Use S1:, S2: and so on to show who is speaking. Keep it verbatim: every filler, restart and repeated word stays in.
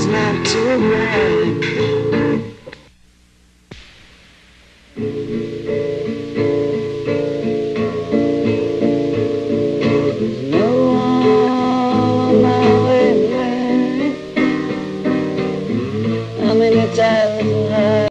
S1: not too bright. No one on my way. How many times have I